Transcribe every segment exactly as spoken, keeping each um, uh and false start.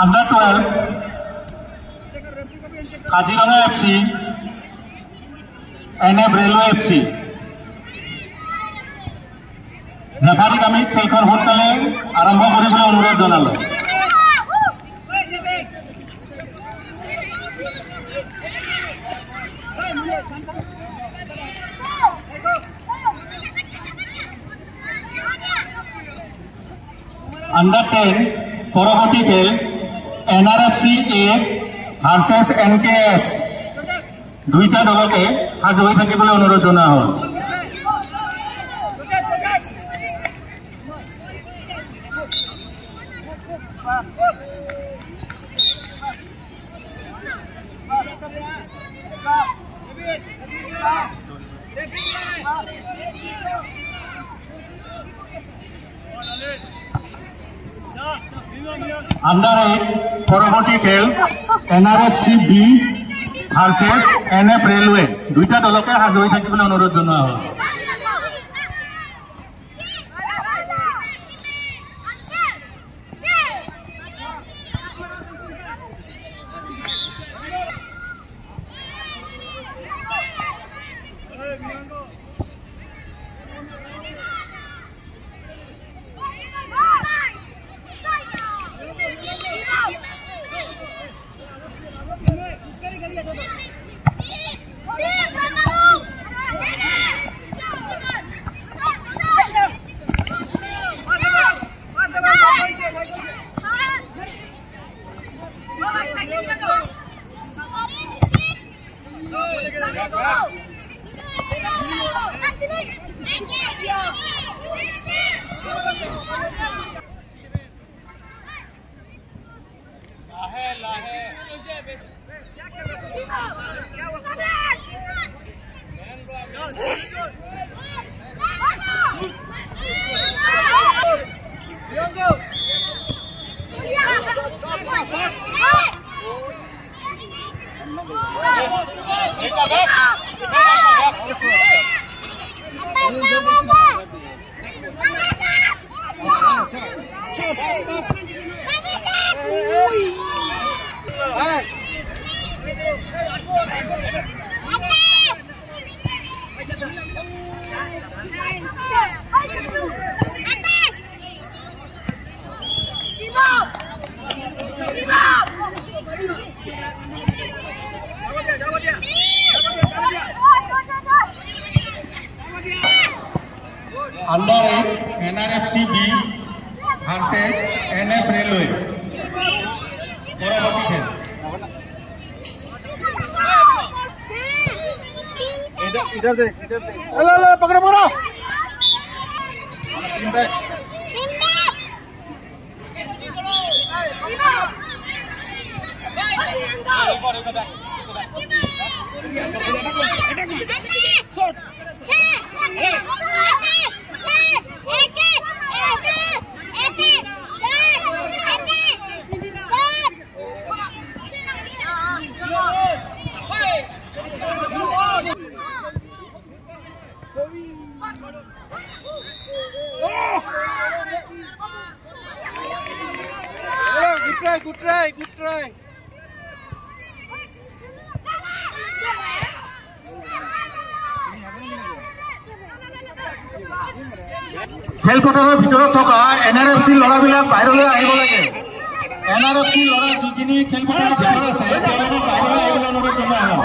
Under twelve, Kaziranga F C, N F Railway F C. ৰেফাৰীক আমি খেলখন সোনকালে আৰম্ভ কৰিবলৈ অনুৰোধ জনালোঁ। Under ten, পৰৱৰ্তী খেল N R F C A versus N K S। দুইটা দলকে সাজু হৈ থাকিবলৈ অনুৰোধ জনোৱা হ'ল। Under eight, পৰৱৰ্তী খেল N R F C B versus N F Railway। দুইটা দলকে সাজু হৈ থাকিবলৈ অনুৰোধ জনোৱা হ'ল। Under eight, N R F C B versus N F Railway. পৰৱৰ্তী খেল इधर इधर देख इधर देख ले ले पकड़ो पकड़ो Simba Good try, good try, good try. খেলপথাৰৰ ভিতৰত থকা N R F C লৰাবিলাক বাহিৰলৈ আহিব লাগে। N R F C লৰা যিখিনি খেলপথাৰৰ ভিতৰত আছে তেওঁলোকক বাহিৰলৈ আহিবলৈ অনুৰোধ জনোৱা হ'ল।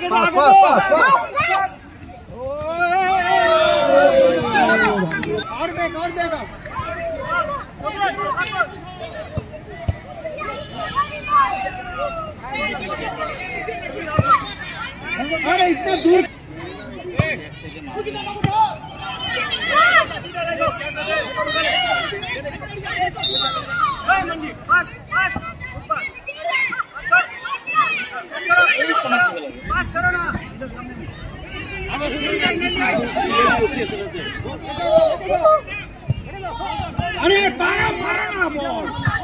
अरे इतना दूर अरे मारा मारा ना बॉल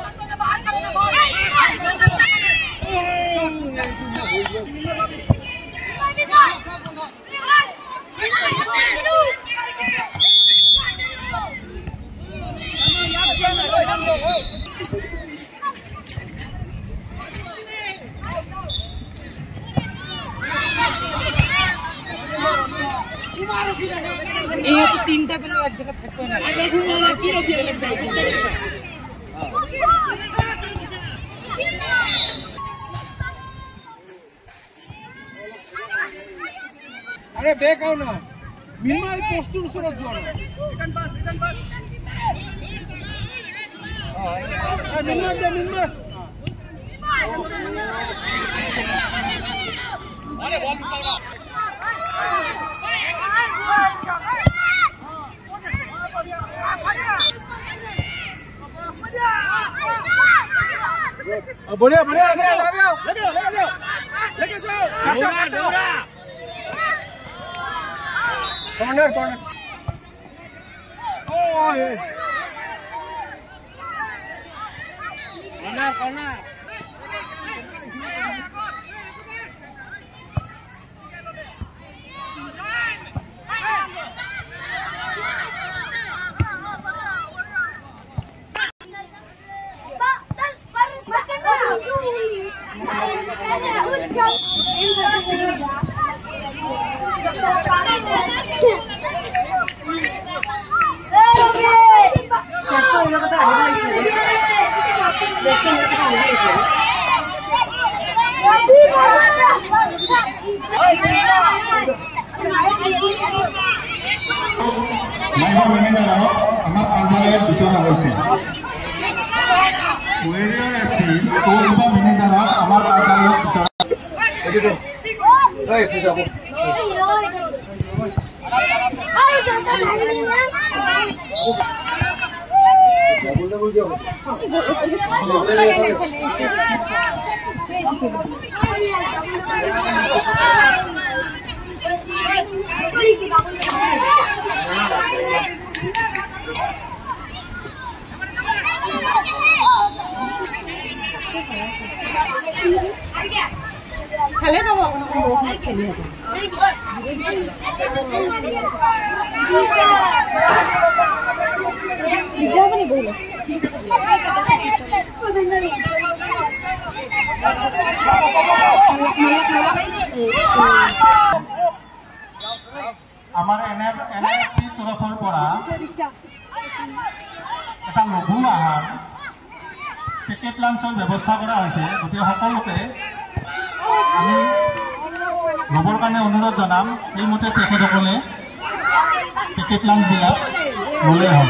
ये तो तीन टा पहले एक जगह थकतो ना की रोकी अरे बैक आओ ना मिनिमा पोस्ट उसरो जोड़ रिटर्न पास रिटर्न पास हां मिनिमा दे मिनिमा अरे बॉल निकालना बढ़िया बढ़िया आगे आगे आओ लेके आओ लेके जाओ लेके जाओ डोरा डोरा कॉर्नर कॉर्नर ओए कॉर्नर कॉर्नर खेले ना वो बहुत खेले क्या बनी बोलो আমার এনে এনএফসি তরফৰ পৰা এটা লঘু আহাৰ পেকেট লাঞ্চৰ ব্যৱস্থা কৰা হৈছে গতিকে সকলোকে আমি ল'বৰ কাৰণে অনুৰোধ জনাম এইমতে তেখেতসকলে পেকেট লাঞ্চবিলাক ল'লে হ'ল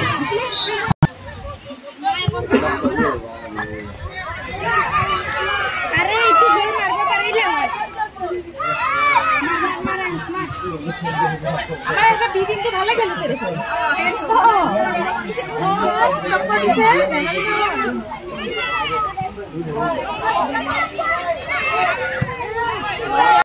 আমার এটা বিদিন তো ভালো খেলেছে দেখো ও ও